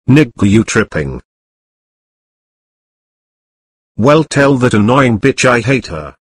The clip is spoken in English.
Nigga, you tripping? Well, tell that annoying bitch I hate her.